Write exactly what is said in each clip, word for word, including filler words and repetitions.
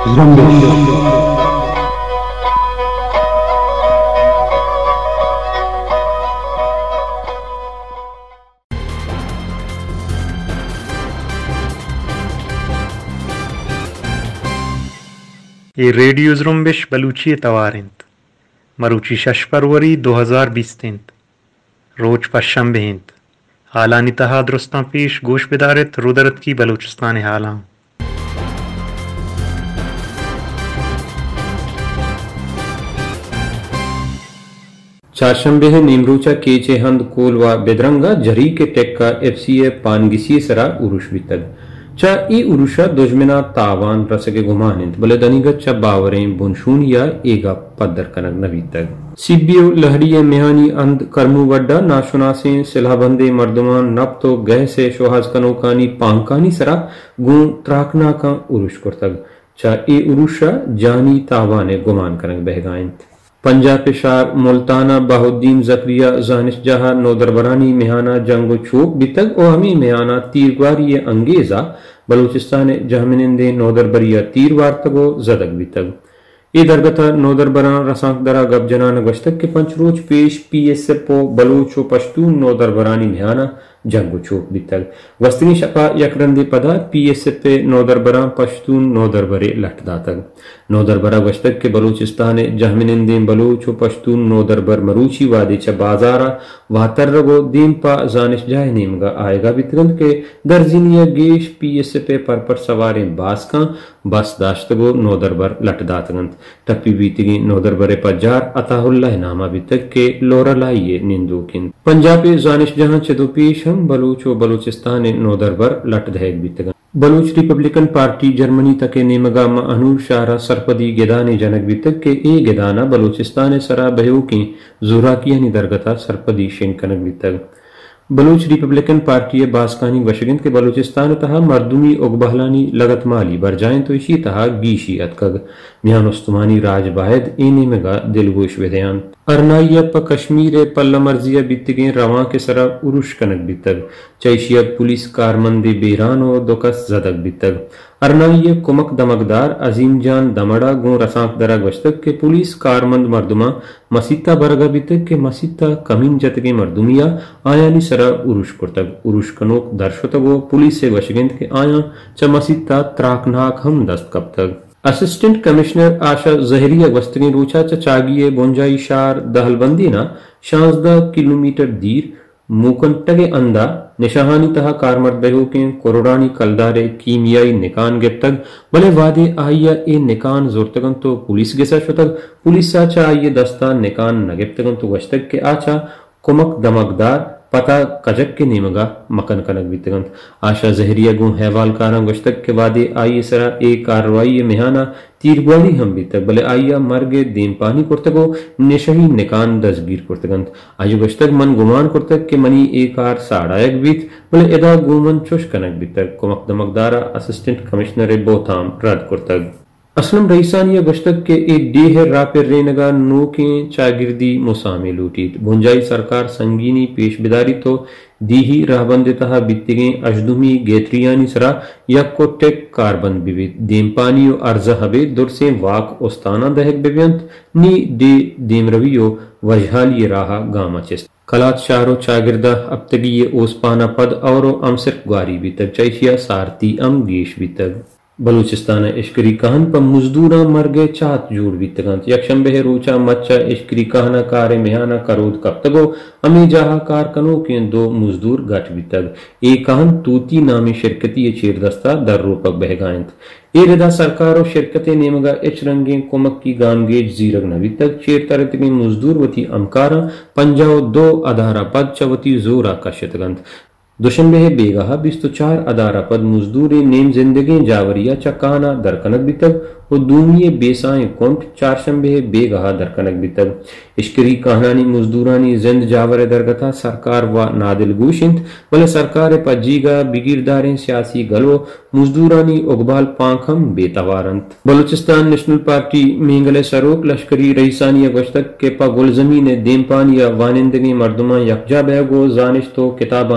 ये रेडियो ज़ुरुम्बिश बलूची तवारिंत मरूची शश फरवरी दो हज़ार बीस तिंत रोज पशंबे हिंत हालानी तहा दुरुस्तां पेश गोश बिदारत रुदरत की बलूचिस्तान हालां चारशंबे नीमरूचा केचे हंद कोलवा बेदरंगा जरी के टेक्का एफसीए पानगिसी सरा उरुश बितग चा ई उरुशा दुश्मना तावान रसके गुमानिंत बले दनिगत चा बावरें बुनशून या एगा पद्दर कनक नवी तक सीबीओ लहरिये मेहानी अंद करमू वड्डा नाशुनासे सिलाबंदे मर्दमान नब तो गह से शोहाज कनोकानी पांकानी सरा गुं त्राकना का उरुश करतग चा ई उरुशा जानी तावाने गुमान कनक बहगाइंत पंजाब पेशार मुल्ताना बाहुद्दीन जकरिया जानिश जहा नौदरबरानी मेहाना जंगो छोक बितग और हमी मेहाना तीरवारी अंगेजा बलूचिस्तान जहमिनंदे नौदरबरिया तीरवार तगो जदक बितग ये दरगता नौदरबरान रसाक दरा गबजनान गश्तक के पंचरोज पेश पी एस एफ ओ बलूचो पश्तून नौदरबरानी मेहाना जंगो छोक बितग वस्तनी शपा यकरंदे पदा पी एस एफ पे नौदरबरान पश्तून नौदरबरे लटदातग नौदरबरा गश्तक के बलूचिस्तान जहमिनंदे बलूचो पश्तून नौदरबर मरूची वादे च बाजारा वातरगो दीमपा जानिश जाय नेमगा आएगा बितगंद के दर्जिनिया गेश पी एस एफ पे पर पर सवारे बासका बस दाश्तगो नौदरबर लटदातगंद टप्पी बीतगी नौदरबरे पजार अताहुल्लाह नामा बितक के लोरलाइये निंदुकिन पंजाब जानिश जहां चदुपेश हम बलूचो बलूचिस्तान नौदरबर लट दहेग बितगन बलूच रिपब्लिकन पार्टी जर्मनी तके नेमगा मा अनूर शारा सरपदी गेदाने जनक बितक के ए गेदाना बलूचिस्तान सरा बहू की जुराकिया निदरगता सरपदी शेनकनक बितक बलूच रिपब्लिकन पार्टी बासकानी वशगिन के बलूचिस्तान तहा मर्दुमी उगबहलानी लगत माली बरजाएं तो इसी तहा गीशी अतकग मियानुस्तुमानी राज बायद एने मेगा दिलगोश वेदयान अरनाइया प कश्मीर पल्ला मर्जिया बितगे रवा के सरा उरुश कनक बितग चैशिया पुलिस कारमंदे बेरानो दोकस जदक बितग अरनाइया कुमक दमकदार अजीम जान दमड़ा गो रसाक दरा गश्तक के पुलिस कारमंद मर्दुमा मसीता बरगा बितग के मसीता कमीन जतगे मर्दुमिया आयानी सरा उरुश कुर्तग उरुश कनोक दर्शतगो पुलिस से वशगिंद के आया च मसीता त्राकनाक हम दस्त कब तक असिस्टेंट कमिश्नर आशा जहरिया वस्तगी रूचा च चागिए बोंजाई शार दहलबंदीना शांजदा किलोमीटर दीर मूकंटगे अंदा निशाहानी तहा कारमर्द बहू के कोरोडानी कलदारे कीमियाई निकान गिफ्तग भले वादे आइया ए निकान जोरतगन तो पुलिस गेसा शतग पुलिस आचा आइये दस्ता निकान न गिफ्तगन तो वस्तग के आचा कुमक दमकदार पता कजक के नेमगा मकन कनक बितगंत आशा जहरिया गु हैवाल कारा गश्तक के वादे आई सरा ए कार्रवाई मेहाना तीरगवानी हम बितक भले आइया मरगे देम पानी कुर्तगो निशही निकान दसगीर कुर्तगंत आयु गश्तक मन गुमान कुर्तक के मनी ए कार साड़ायक बीत भले एदा गुमन चुश कनक बितक कुमक दमकदारा असिस्टेंट कमिश्नर बोथाम रद कुर्तक असलम रईसानिया गश्तक के एक डेह रापेर रेनगा नो के चागिर्दी मुसामे लूटीट भुंजाई सरकार संगीनी पेश बिदारी तो दीही राहबंदे तहा बित्तिगे अजदुमी गेत्रियानी सरा यक्को टेक कार्बन बिवित देमपानी अर्जा हबे दुरसे वाक ओस्ताना दहक बिव्यंत नी डे देमरवियो वजहाली राहा गामा चेस्त कलात शारो चागिर्दा अबतगी ये ओसपाना पद और अमसर ग्वारी बितक चैशिया सारती अम गेश बितक बलूचिस्तान इश्करी कहन पर मजदूरा मर गए चात जोड़ बितगंत यक्षंबे रोचा मच्चा इश्करी कहना कारे मेहाना करोद कप्तगो अमी जहा कार कनो के दो मजदूर गठ बितग ए कहन तूती नामी शिरकती चेरदस्ता दर रूपक बहगायंत ए रिदा सरकारो शिरकते नेमगा इच रंगे कुमक की गानगेज जीरग नवी तक चेर तरत में मजदूर वती अमकारा पंजाओ दो अधारा पद चवती जोरा कशतगंत दुशंबे बेगाहा बिस्तु चार अदारा पद मजदूरी नेम जिंदगी जावरिया चकाना दरकनक बितक और दूमिये बेसाएं कोंट चार शंबे बेगाहा दरकनक बितक इश्करी कहानी मजदूरानी जिंद जावर दरगता सरकार व नादिल गुशिंत वले सरकार पजीगा बिगिरदारें सियासी गलो मजदूरानी उगबाल पांखम बेतवारंत बलूचिस्तान नेशनल पार्टी मेंगले सरोक लश्करी रईसानिया गश्तक के पा गुलजमी ने देमपान या वानिंदगी मर्दुमा यकजा बैगो जानिश तो किताबानी कुम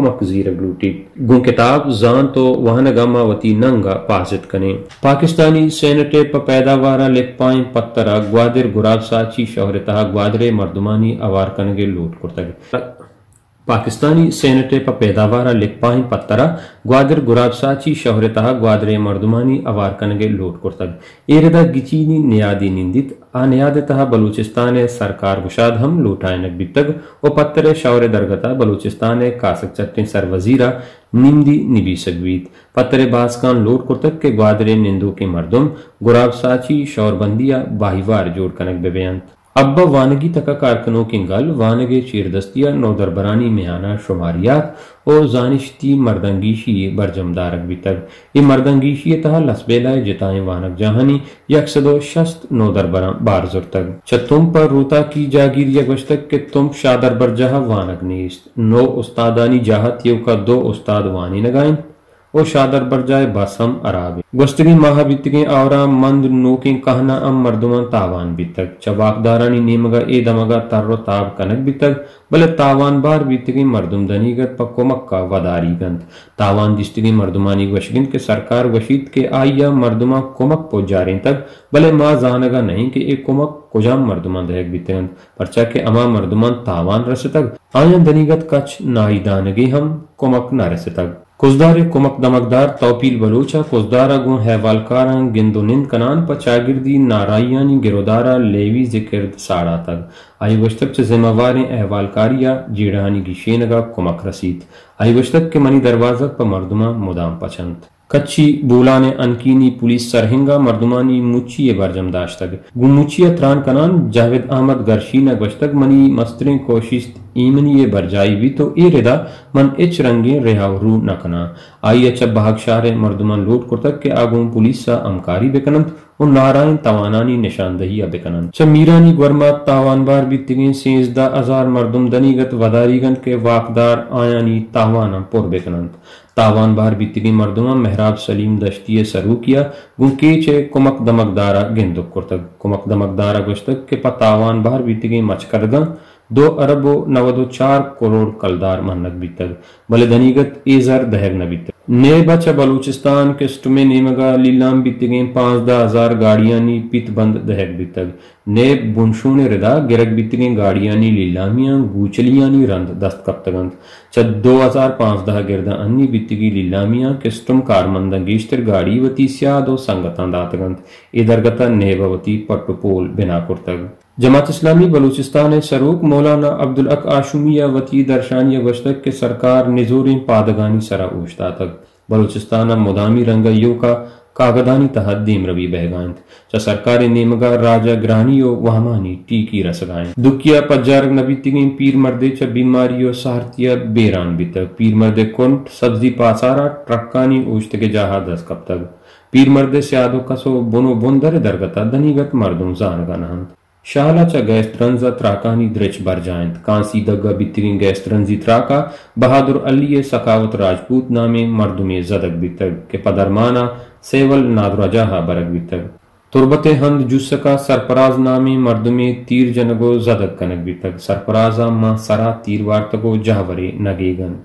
कोमक जीर ग्लूटी गु किताब जान तो वहन गमावती नंगा पाजित कने पाकिस्तानी सेनेटे प पैदावार लेपाई पत्तरा ग्वादर गुराब साची शोहरता ग्वादरे मर्दुमानी अवार कनगे लूट कुर्ता पाकिस्तानी सेनेटे प पैदावार लेपाई पत्तरा ग्वादर गुराब साची शोहरता ग्वादरे मर्दुमानी अवार कनगे लूट कुर्तग एरदा गिचीनी नियादी निंदित अनियादतः बलूचिस्तान सरकार गुशाद हम लूटायनक बितग ओ पत्तरे शौर्य दरगता बलूचिस्तान कासक चट्टे सरवजीरा निम्दी निबी सगवीत पत्तरे बासकान लूट कुर्तक के ग्वादरे निंदू के मर्दुम गुराब साची शौरबंदिया बाहिवार जोड़ कनक बेबयांत अब्बा वानगी तक कारकनों की गल वानगे चीरदस्तिया नौदरबरानी मेहाना शुमारियात और जानिश्ती मर्दंगीशी बरजमदारक भी तक ये मर्दंगीशी तह लसबेलाए जिताएं वानक जहानी यकसदो शस्त नौदरबरा बारजुर तक छ तुम पर रोता की जागीर यगवश्तक के तुम शादर बरजहा वानक नीस्त नो उस्तादानी जाहत यो का दो उस्ताद वानी नगाइन ओ शादर बरजाए बसम अराबे गुस्तगी माह बितगे आवरा मंद नोके कहना अम मर्दुमान तावान बितक चवाकदारानी नेमगा ए दमगा तर्रो ताब कनक बितक बले तावान बार बितगे मर्दुम दनीगत पक्को मक्का वदारी गंत तावान दिस्तगी मर्दुमानी वशगिन के सरकार वशीद के आइया मर्दुमा कोमक पो जारे तक बले माँ जानगा नहीं कि एक कोमक कुजाम मर्दुमान दहक बितगंत परचा के अमा मर्दुमान तावान रस तक आया दनीगत कच नाई दानगे हम कोमक न रस तक कुजदार कुमक दमकदार तौपील बलूचा कुजदारा गु हैवालकारा गिंदो निंद कनान प चागिर्दी नारायानी गिरोदारा लेवी जिक्र साड़ा तक आई वश्तक च जिम्मेवार अहवालकारिया जीड़ानी गिशेनगा कुमक रसीद आई वश्तक के मनी दरवाजा प मर्दुमा मुदाम पचंत कच्ची बोलाने अनकीनी पुलिस सरहिंगा मर्दुमानी मुच्ची बरजम दाश्तग गुमुच्ची त्रान कनान जावेद अहमद गर्शीना गश्तग मनी मस्तरे कोशिश ईमनी ये बरजाई भी तो ए रेदा मन इच रंगे रेहावरू नकना आई अच्छा भागशारे मर्दुमान लूट कुर्तक के आगुम पुलिस सा अमकारी बेकनंत और नारायण तवानानी निशानदही अबेकनंत च मीरानी ग्वरमा तावान बार बितगे सेजदा हजार मर्दुम दनीगत वदारीगंत के वाकदार आयानी तावाना पुर बेकनंत तावान बार बितगे मर्दुमा मेहराब सलीम दश्तिये सरू किया गुंकेचे कुमक दमकदारा गेंदुक कुर्तक कुमक दमकदारा गुश्तक के पतावान बार बितगे मचकरगा दो अरबो नवदो चार करोड़ कलदार महनक बीतग बले दनीगत एजर दहग न बीतग ने बचा बलूचिस्तान के स्टुमे नेमगा लीलाम बीतगे पांच दा हजार गाड़ियानी पित बंद दहग बीतग ने बुनशूने रिदा गिरक बीतगे गाड़ियानी लीलामियां गूचलियानी रंद दस्त कप्तगंत च दो हजार पांच दह गिरदा अन्नी बीतगी लीलामियां के स्टुम कारमंदा गेश्तर गाड़ी वती स्यादो संगतां दातगंत इधरगता नेबवती पट्टुपोल बिना कुर्तग जमात इस्लामी बलूचिस्तान सरूक मौलाना अब्दुल अक आशुमिया वती दर्शानिया गश्तक के सरकार निजोरी पादगानी सरा उश्ता तक बलूचिस्तान मुदामी रंगयो का कागदानी तहदीम रवि बहगांत च सरकारी नेमगा राजा ग्रानियो वहमानी टीकी रसगाएं दुकिया पज्जार नबी तिगिन पीर मर्दे च बीमारियो सारतिया बेरान बितक पीर मर्दे कुंट सब्जी पासारा ट्रक्कानी उश्त के जहा दस कब तक पीर मर्दे स्यादो कसो बुनो बुंदर दरगता दनीगत मर्दुम जानगा नहंत शाला च गैस्त्रंजा त्राकानी द्रिच बरजायंत कांसी दग्गा बितरिन गैस्त्रंजी त्राका बहादुर अली सकावत राजपूत नामे मर्दुमे जदक बितग के पदरमाना सेवल नादराजाहा बरक बितग तुरबते हंद जुस्सका सरपराज नामे मर्दुमे तीर जनगो जदक कनक बितग सरपराजा मा सरा तीर वार्तगो जहवरे नगेगंत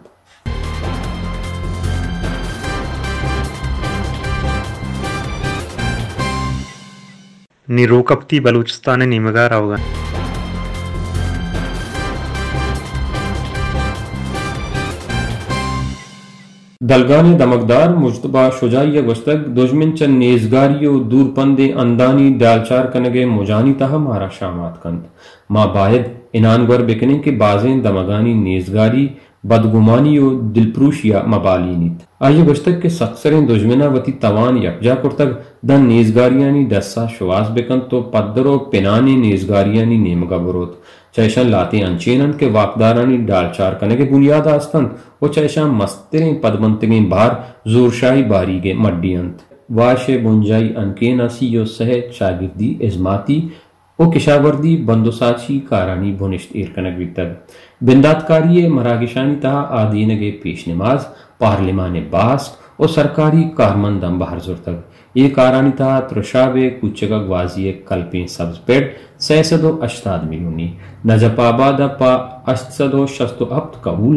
निरोकप्ती बलूचिस्तान निमगार अवगन दलगाने दमकदार मुजतबा शुजाइया गुस्तक दुश्मन चन नेजगारियो दूर पंदे अंदानी डालचार कनगे मुजानी तह मारा शामात कंत माँ बायद इनानगर बिकने के बाजें दमगानी नेजगारी बदगुमानियो दिलप्रूशिया मबालीनित आइए गुस्तक के सक्सरें दुश्मना वती तवान यकजा कुर्तक दन नेजगारियानी दस्सा शुवास बिकन तो पद्दरो पिनानी नेजगारियानी नेमगा बुरोत चैशा लाते अंचेनन के वाकदारानी डालचार कने के बुनियाद आस्तन वो चैशा मस्तरे पदमंतगे बार जोरशाही बारीगे मड्डी अंत वाशे बुंजाई अनके नसीयो सह शागिर्दी इजमाती ओ किशावर्दी बंदोसाची कारानी भुनिश्त इरकनक बितग बिंदातकारी मरागिशानी तहा आदीनगे पेश नमाज पार्लिमान बास और सरकारी कारमंदम बाहर जुर तक ये कारानी तहा त्रशाबे कुचगा ग्वाजिए कल्पे सब्ज पेड सैसदो अश्ताद मिलूनी नजपाबादा पा अश्तसदो शस्तो अप्त कबूला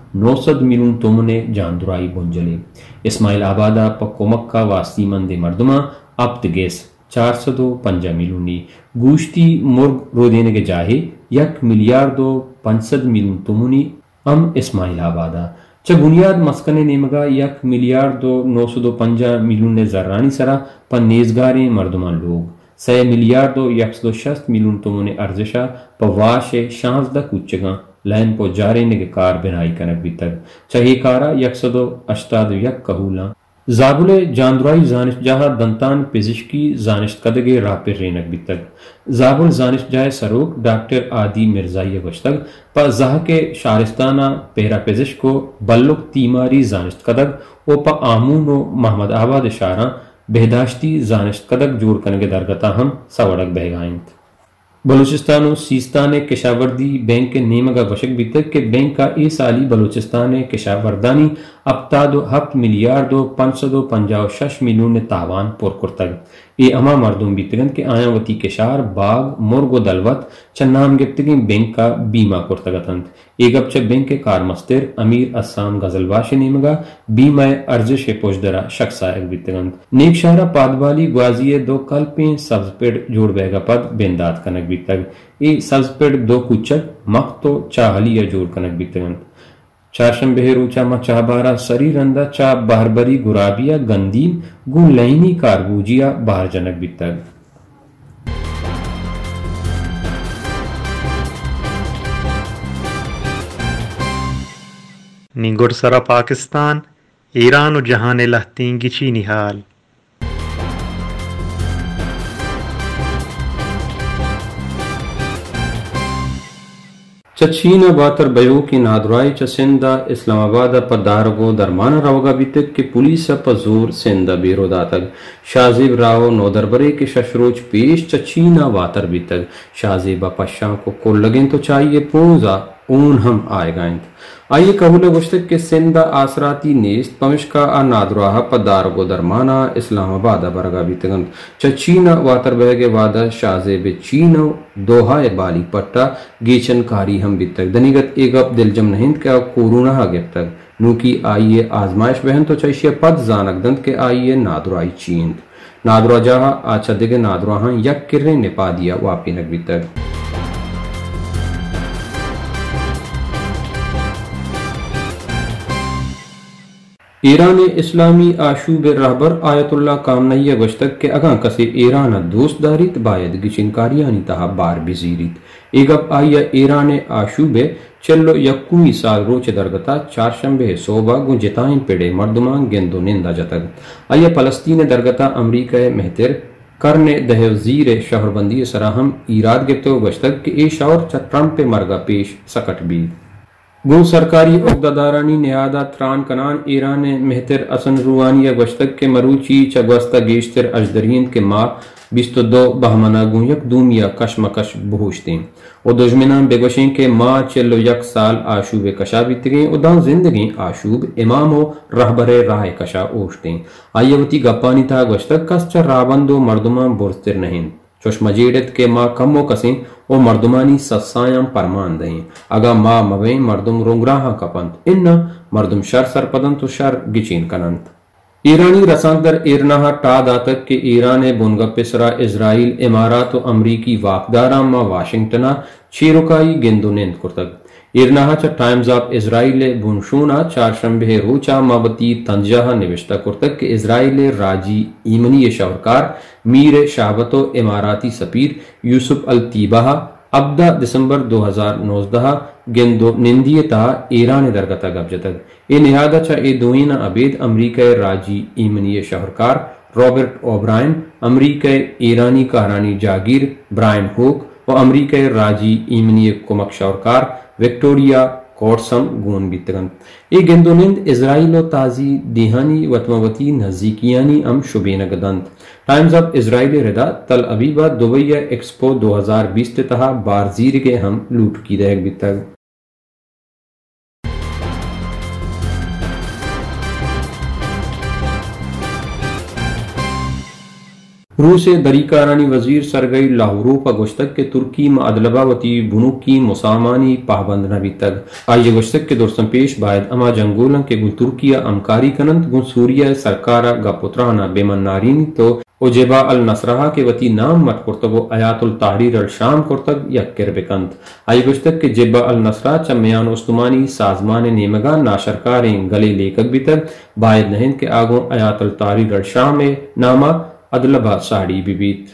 नौसद मिलून तोमने जानदुराई बुंजले इस्माइल आबादा पक्कोमक्का वास्ती मंदे मर्दमा अब गेस चार सौ दो पंजा मिलूनी गुश्ती मुर्ग रोदेने के जाहे यक मिलियार दो पंसद मिलून तोमुनी अम इस्माइल आबादा च बुनियाद मस्कने नेमगा यक मिलियार दो नौ सौ दो पंजा मिलून ने जर्रानी सरा पर नेजगारे मर्दमा लोग सय मिलियार दो यक सौ शस्त मिलून तोमुने अर्जिशा पर वाशे शांजदा कुचगा लैन पो जारे ने के कार बिनाई कनक भी तक चाहे कारा यक सौ दो अष्टाद यक कहूला जाबुले जानदुराई जानिश जहा दंतान पिजिश्की जानिश कदगे रापिर रेनक भी तक जाबुल जानिश जाए सरोक डॉक्टर आदि मिर्जाई वश्तक पर जहा के शारिस्ताना पेरा पिजिश को बल्लुक तीमारी जानिश कदग ओ प आमून ओ महमद आबाद शारा बेहदाश्ती जानिश कदग जोड़ कनगे दरगता हम सवड़क बहगाइंत बलूचिस्तान सीस्तान किशावर्दी बैंक के नेमगा वशक भी तक के बैंक का ए साली बलूचिस्तान किशावर्दानी अब्तादो हफ्त मिलियार दो पाँच सौ दो पंजाव शश मिलून तावान पुरकुर्तग ए अमा मर्दुम बीतगन के आयावती केशार बाग मुर्गो दलवत चन्नाम गिफ्तगी बैंक का बीमा कुर्तगतंत एक अब बैंक के कार मस्तिर अमीर अस्साम गजलवाश नेमगा बीमा अर्जिश पोजदरा शख्सायक बीतगंत नेक शाहरा पादवाली ग्वाजिये दो कल्पे सब्जपेड़ जोड़ बैगा पद बेंदात कनक बीतग ए सब्जपेड़ दो कुचक मख्तो चाहलिया जोड़ कनक बीतगंत चारशम बेहरू चामा चाबारा सरी रंदा चा बारबरी गुराबिया गंदीन गु लैनी कारबूजिया बाहर जनक बितग निगुर सरा पाकिस्तान ईरान और जहान लहतींगी ची निहाल चीन बातर बयो की नादुराई च सिंधा इस्लामाबाद पदारगो दरमान रवगा बीतक के पुलिस पजोर सिंधा बेरोदातक शाजीब राव नौदरबरे के शशरोज पेश च चीना वातर बीतक शाजीब पशा को कोल लगें तो चाहिए पोजा ऊन हम आएगाइंत आइए कहूले गुश्तक के सिंधा आसराती नेस्त पमिशका आ नादुराह पदारगो दरमाना इस्लामाबाद बरगा बीतगन च चीना वातर बहगे वादा शाजेब चीनो दोहा बाली पट्टा गेचन कारी हम बीतक दनीगत एक अब दिलजम नहीं क्या कोरोना गिफ्तक नू की आइए आजमाइश बहन तो चाहिए पद जानक दंत के आइए नादुराई चीन नादुरा जहा आचा दिगे नादुराहा यक किर्रे निपा दिया वापी नक बीतक ईरान इस्लामी आशूब रहबर आयतुल्ला कामनैया गश्तक के अगा कसे ईरान दोस्तदारित बायद गिचिनकारियानी तहा बार बिजीरित एगब आया ईरान आशूबे चलो यक्कुमी साल रोचे दरगता चारशंबे सोबा गु जिताइन पेड़े मर्दुमान गेंदो निंदा जतक आया फलस्तीन दरगता अमरीका मेहतर करने दहवजीर शहरबंदी सराहम ईराद गिफ्तो गश्तक के ए शौर ट्रंप मरगा पेश सकट भी गो सरकारी उहदादारानी न्यादा त्रान कनान ईरान मेहतर असन रुवानिया गश्तक के मरूची चगवस्ता गेश्तर अजदरीन के माँ बिस्तो दो बहमना गुयक दूमिया कशमकश बहुशते और दुश्मनान बेगोशें के माँ चलो यक साल आशूब कशा बीतगे उदा जिंदगी आशूब इमामो रहबरे राह कशा ओशते आयवती गप्पानी था गश्तक कस च राबंदो मर्दुमा बुरस्तिर नहीं चुश्मजेडत के माँ कमो कसें ओ मर्दुमानी सस्सायां परमान दहें अगा माँ मवे मर्दुम रोंगराहा कपंत इन्ना मर्दुम शर सरपदंत शर गिचीन कनंत ईरानी रसांदर इरनाहा टा दातक के ईरान बुनगपिसरा इजराइल इमारात और अमरीकी वाकदारा मा वाशिंगटना चेरुकाई गेंदुनेंद कुर्तक इरनाहा च टाइम्स ऑफ इजराइल बुनशूना चारशंबे रोचा मावती तंजाहा निविष्टा कुर्तक के इजराइल राजी ईमनी शहरकार मीर शाबतो इमाराती सपीर यूसुफ अल तीबाहा अब्दा दिसंबर दो हजार नौजदह गेंदो निंदियता ईरान दरगता गबजतक ए निहादा चा ए दोइना अबेद अमरीका राजी ईमनी शहरकार रॉबर्ट ओब्रायन अमरीका ईरानी कहरानी जागीर ब्रायन होक और अमरीका राजी ईमनी कुमक शहरकार विक्टोरिया कोर्सम गोन बीतगन ए गेंदोनिंद इजराइल ताजी दिहानी वतमवती नजदीकियानी अम शुबेन गदंत टाइम्स ऑफ इजराइल रिदा तल अबीबा दुबई एक्सपो दो हजार बीस तहा बारजीर के हम लूट की दहक बीतग रूस दरीकारानी वजीर सरगई लाहौरू का गोश्तक के तुर्की में अदलबावती बुनुक की मुसामानी पाबंद नबी तक आइए गोश्तक के दोस्तम पेश बायद अमा जंगोलन के गुल तुर्किया अमकारी कनंत गुल सूरिया सरकारा गपुत्राना बेमन नारीन तो ओ जेबा अल नसराहा के वती नाम मत कुर्तगो अयातुल ताहरीर अल शाम कुर्तग यक्कर बेकंत आई गुश्तक के जेबा अल नसरा चम्यान उस्तमानी साजमान नेमगा नाशरकारें गले लेखक भी तक बायद नहिंद के आगो अयातुल ताहरीर अल शाम में नामा अदलबा साड़ी बिबीत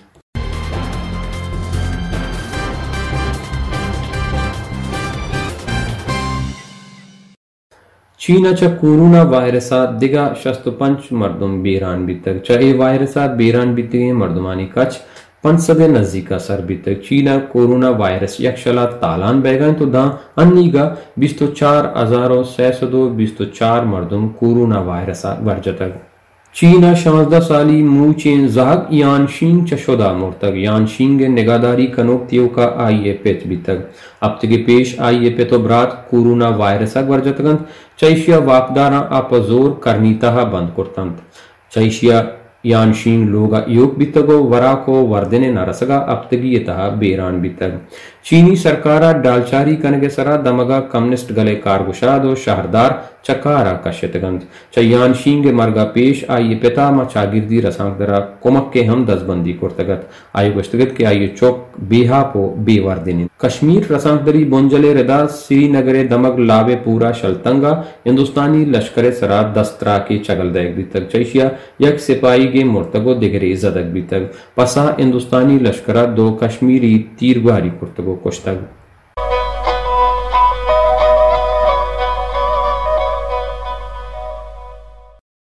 चीना च कोरोना वायरसा दिगा शस्तु पंच मर्दुम बेरान बितक चाहे वायरसा बेरान बितगे मर्दुमानी कच पंचसदे नजदीका सर बितक चीना कोरोना वायरस यक्षला तालान बैगन तो दा अन्नीगा बिस्तो चार हजारों सैसदो बिस्तो चार मर्दुम कोरोना वायरसा वर्जतक चीना शांजदा साली मूचेन जाग यानशिंग चशोदा मुर्तक यानशिंग निगादारी कनोक्तियों का आई ए पेत बितक अब तक पेश आई ए पेतो ब्रात कोरोना वायरस वर्जतगंत चैशिया वाकदारा अपजोर करनीता बंद कुर्तंत चैशिया यानशिंग लोगा योग बितगो वराको वर्दने नरसगा अब तगी तहा बेरान बितग चीनी सरकारा डालचारी कनगे सरा दमगा कम्युनिस्ट गले कारगुशादो शहरदार चकारा कश्यतगंत चयान शींगे मरगा पेश आई पिता मा चागिर्दी रसांगदरा कुमक के हम दसबंदी कुर्तगत आई गुश्तगत के आई चौक बेहापो बेवार दिन कश्मीर रसांगदरी बोंजले रदा श्रीनगरे दमग लावे पूरा शलतंगा हिंदुस्तानी लश्कर सरा दस्तरा के चगल दैग तक चैशिया यक सिपाही के मुर्तगो दिगरे जदक भी तक पसा हिंदुस्तानी लश्करा दो कश्मीरी तीर गुहारी कुर्तगो कुश्तग